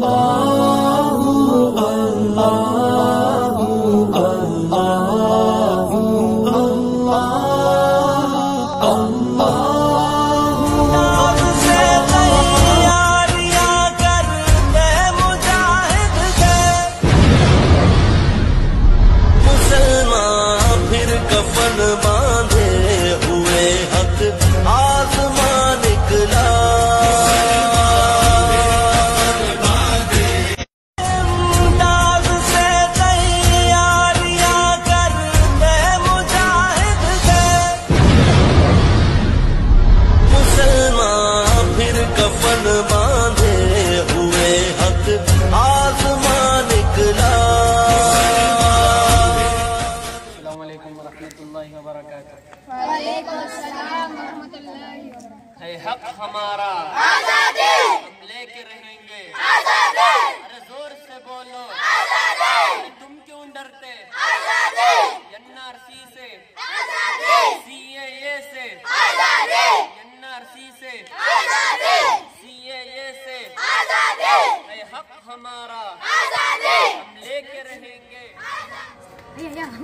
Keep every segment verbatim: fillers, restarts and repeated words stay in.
है हक हमारा आजादी, हम लेके रहेंगे आजादी। अरे जोर से बोलो आजादी, अरे तुम क्यों डरते आजादी। एनआरसी से आजादी, सीएए से आजादी, एनआरसी से आजादी, सीएए से आजादी। है हक हमारा आजादी, हम लेके रहेंगे आजादी।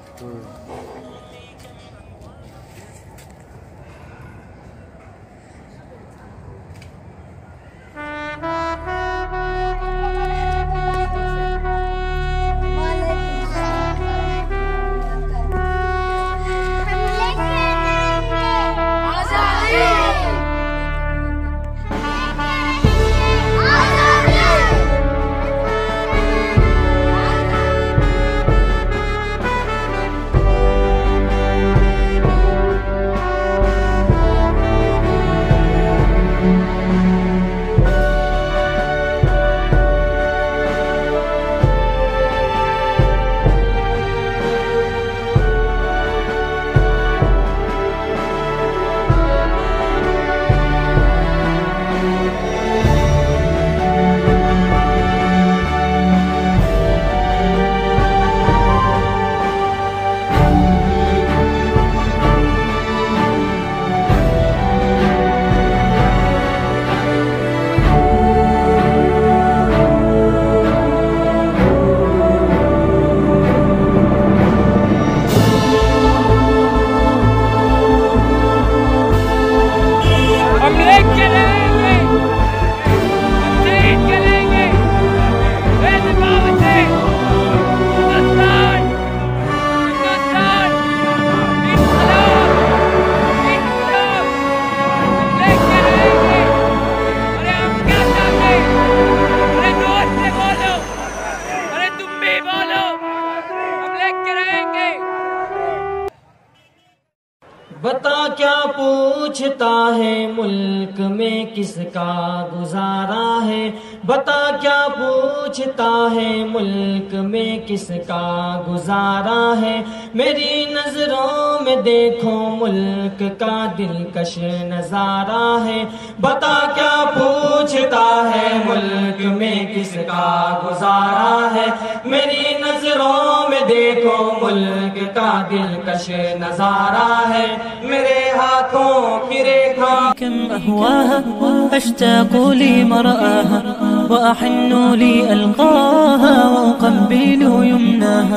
बता क्या पूछता है मुल्क में किसका गुजारा है। बता क्या पूछता है मुल्क में किसका गुजारा है। मेरी नजरों में देखो मुल्क का दिलकश नजारा है। बता क्या पूछता है मुल्क में किसका गुजारा है। मेरी नजरों में देखो मुल्क का दिलकश नजारा है। मेरे हाथों की रेखा कम अहवाहा अश्ताक़ ली मरआहा व अहन्नु ली अल्क़ाहा व उक़ब्बिलु युमनाहा।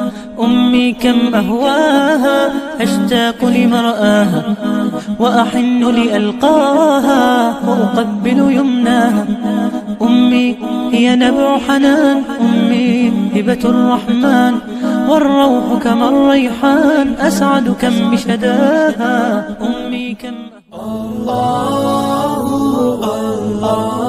उम्मी कम अहवाहा अश्ताक़ ली मरआहा व अहन्नु ली अल्क़ाहा व उक़ब्बिलु युमनाहा। उम्मी हिय नबअ हनान उम्मी हिबة الرحمن والروح كما الريحان أسعد كم بشداها. أمي كم الله الله